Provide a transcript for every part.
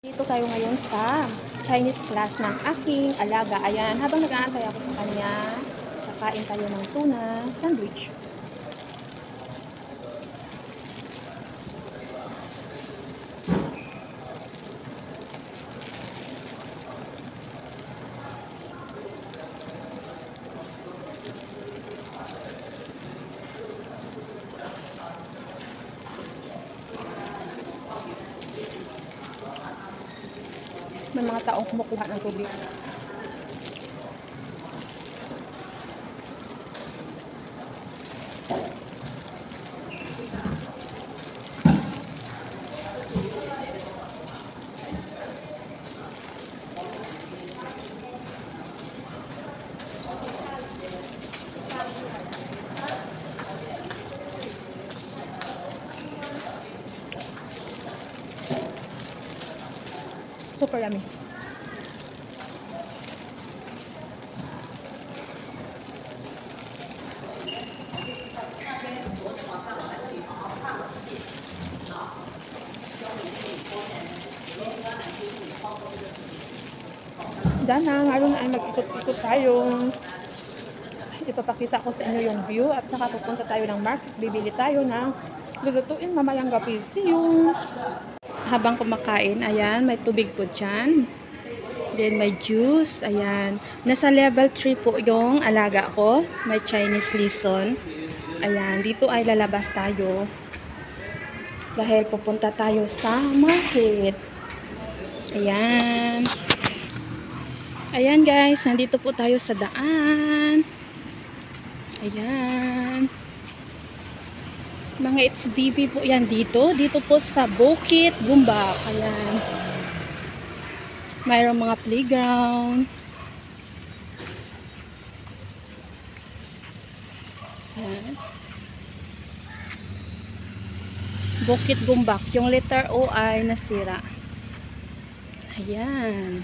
Dito tayo ngayon sa Chinese class ng aking alaga. Ayan, habang nag-aantay ako sa kanya, kakain tayo ng tuna sandwich. May mga taong kumukuha ng tubig. Super yummy. Dana, ngayon ay mag-ikot-ikot tayo. Ipapakita ko sa inyo yung view at saka pupunta tayo ng market. Bibili tayo ng lulutuin mamayang gabi. See you! Habang kumakain, ayan, may tubig po dyan. Then may juice, ayan. Nasa level 3 po yung alaga ko. May Chinese lesson. Ayan, dito ay lalabas tayo. Dahil pupunta tayo sa market. Ayan. Ayan guys, nandito po tayo sa daan. Ayan. Mga HDB po yan dito. Dito po sa Bukit Gombak. Ayan. Mayroong mga playground. Ayan. Bukit Gombak. Yung letter O ay nasira. Ayan.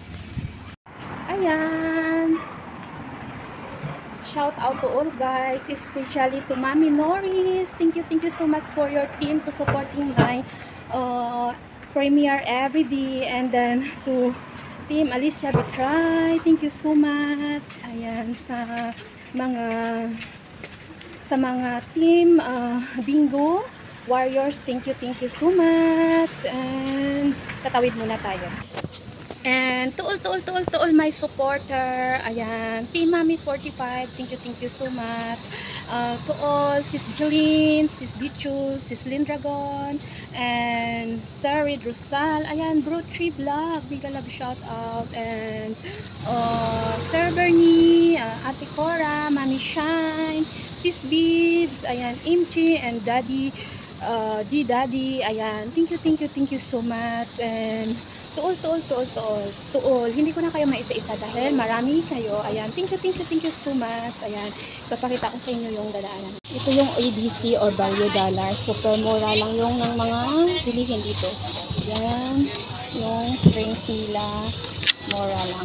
Ayan. Shout out to all guys, especially to Mami Norris. Thank you so much for your team to supporting my premiere every day. And then to Team Alicia Betray, thank you so much. Ayan, sa mga team Bingo Warriors, thank you so much. And tatawid muna tayo. And to all my supporter, ayan, Team Mami 45, thank you so much. To all, Sis Jeline, Sis Dichu, Sis Lindragon, and Sir Red Rosal, ayan, Bro Tree Vlog, big love shout out, and Sir Bernie, Ate Cora, Mami Shine, Sis Bibs, ayan, Imchi, and Daddy, Daddy, ayan, thank you so much. And to all. Hindi ko na kayo maisa-isa dahil marami kayo. Ayan, thank you so much. Ayan, papakita ko sa inyo yung dadaanan. Ito yung ABC or Value Dollar. Super mura lang yung ng mga bilihin dito. Ayan, yung drinks nila, mura lang.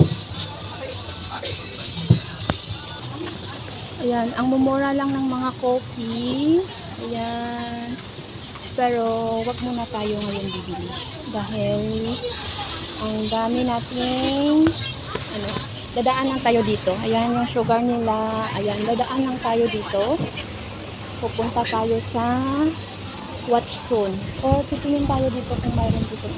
Ayan, ang mumura lang ng mga coffee. Ayan. Pero wag muna tayo ngayon bibili dahil ang dami nating dadaan lang tayo dito. Ayan yung sugar nila. Ayan, dadaan lang tayo dito. Pupunta tayo sa Watson. O titingin tayo dito kung mayroon dito.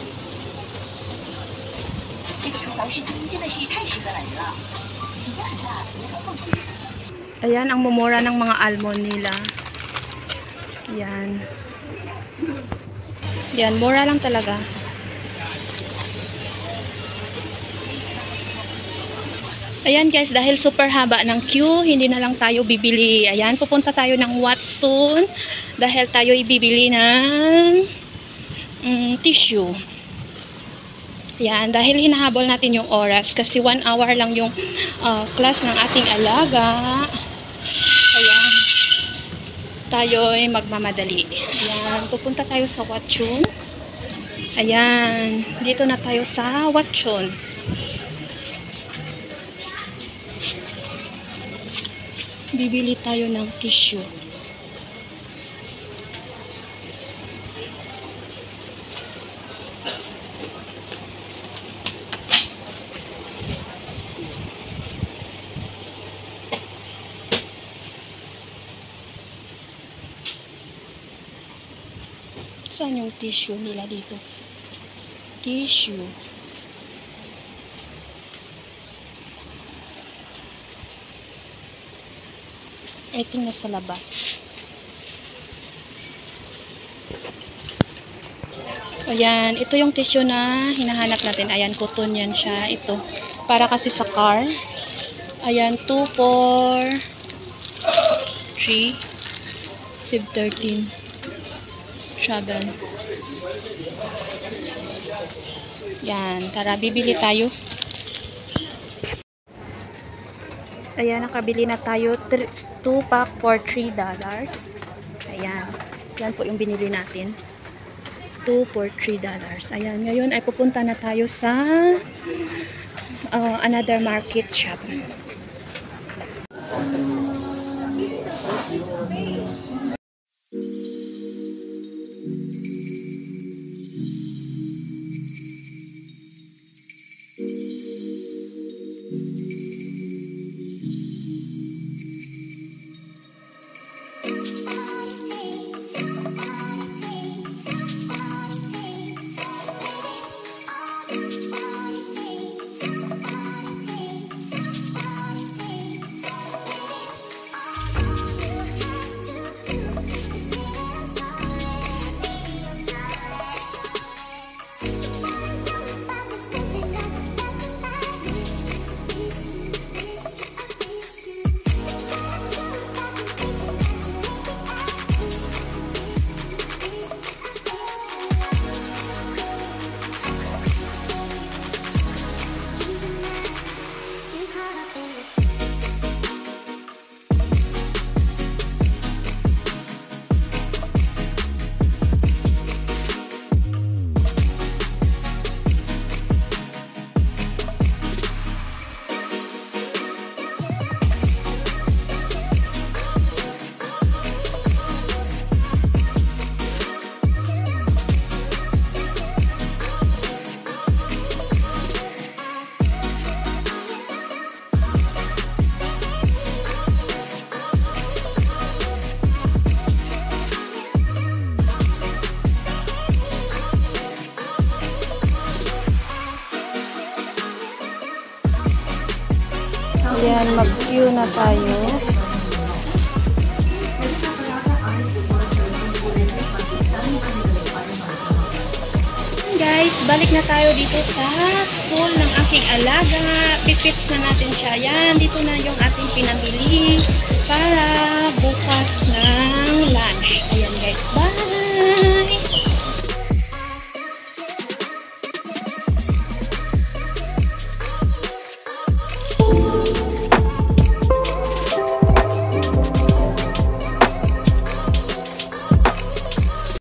Ayan ang mumura ng mga almond nila. Ayan. Yan, mura lang talaga. Ayan guys, dahil super haba ng queue, hindi na lang tayo bibili. Ayan, pupunta tayo ng Watson dahil tayo ibibili ng tissue. Ayan, dahil hinahabol natin yung oras kasi 1 hour lang yung class ng ating alaga. Ayan. Tayo ay magmamadali. Ayan, pupunta tayo sa Watson. Ayan, dito na tayo sa Watson. Bibili tayo ng tissue. Saan yung tissue nila dito? Tissue. Ito nasa labas. Ayan, ito yung tissue na hinahanap natin. Ayan, cotton yan siya. Ito, para kasi sa car. Ayan, 2, 4, 3, sib 13, 7. Yan, tara, bibili tayo. Ayan, nakabili na tayo. 2 pack for $3. Ayan, yan po yung binili natin. 2 for $3. Ayan, ngayon ay pupunta na tayo sa another market shop. Ayan, mag-queue na tayo. Guys, balik na tayo dito sa school ng aking alaga. Pipits na natin siya. Yan, dito na yung ating pinamili para bukas ng